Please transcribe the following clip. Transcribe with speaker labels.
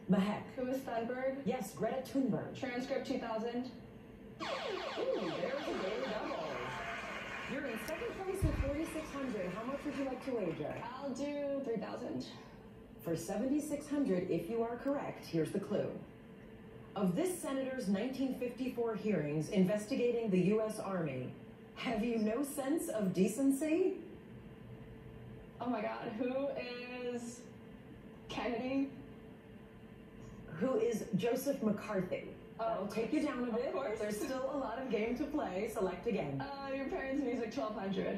Speaker 1: Mehek.
Speaker 2: Who is Thunberg?
Speaker 1: Yes, Greta Thunberg.
Speaker 2: Transcript 2000.
Speaker 1: Ooh, there's a daily double. You're in second place with 4,600. How much would you like to wager?
Speaker 2: I'll do 3000.
Speaker 1: For 7,600, if you are correct, here's the clue. Of this senator's 1954 hearings investigating the U.S. Army, have you no sense of decency?
Speaker 2: Oh my god, who is Kennedy?
Speaker 1: Who is Joseph McCarthy? I'll take you down a bit,
Speaker 2: Of course.
Speaker 1: but there's still a lot of game to play. Select again.
Speaker 2: Your parents' music 1200.